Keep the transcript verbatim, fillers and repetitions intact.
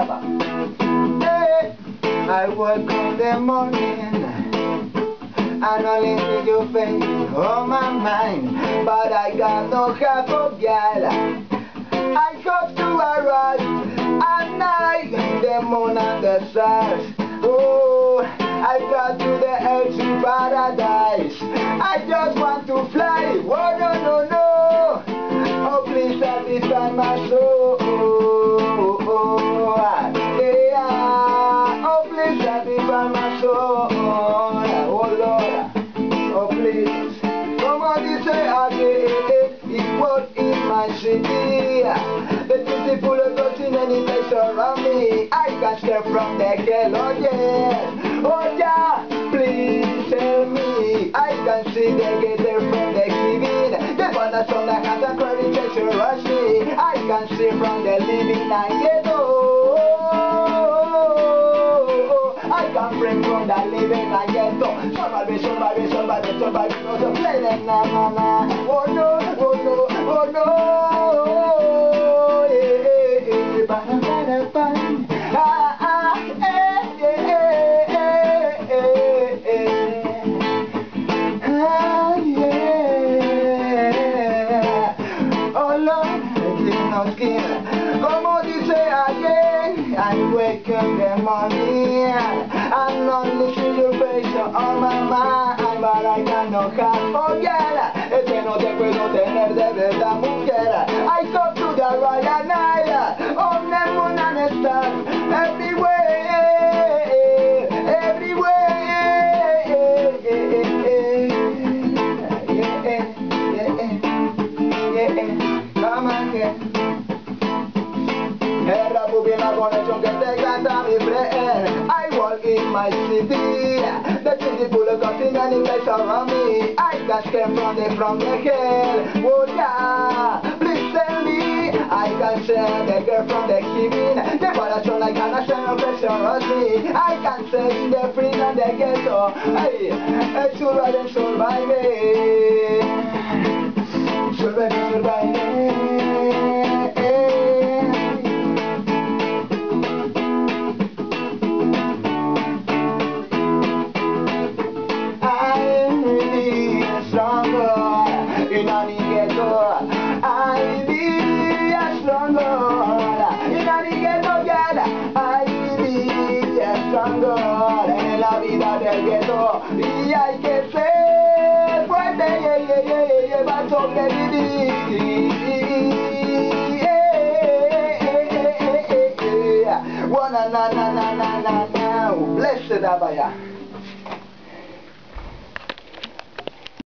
Baba. Hey, I woke up in the morning and only see your face on my mind, but I got no half of girl. I hope to arrive at night, the moon and the stars. Oh, I got to the edge of paradise. I just want to fly. Oh no no no! Oh please satisfy my soul. Oh, oh, yeah. Oh please satisfy my soul. Oh Lord. Oh please. Somebody say again. It was in my city. The city full of thoughts in any place around me. I can step from the hell, oh yeah. Oh yeah, please tell me. I can see the gator from the giving. The banners from the hands and credit treasure rush me. I can see from the living and ghetto. I can bring from the living and ghetto. Somebody, somebody, somebody, somebody knows the play them na na na. Oh no, oh no, oh no. Yeah, ba ba ba. Ah ah, eh eh eh eh eh. Ah yeah. Oh Lord, give no skin. Como dice again, I wake up in the morning and only see your face on my mind, but I cannot have, oh yeah, es que no te puedo tener de verdad, mujer. I come to the Royal Night, on the moon and the stars, everywhere, everywhere, yeah, yeah, yeah, come again. Era muy la conexión que te canta mi friend. I walk in my city. The city full of nothing and it lights around me. I can escape from the from the hell. Oh yeah, please tell me. I can share the girl from the giving. The ballad like an national pressure rush me. I can say the free and the ghetto. Hey, I should ride and survive it. Survive, survive it. I be a stronger, in a ghetto, yeah. I be a stronger, en la vida del ghetto. Y hay que ser fuerte, yeah, yeah, yeah, yeah, yeah, para sobrevivir. Wanna na na na na na na, blessed Abaya.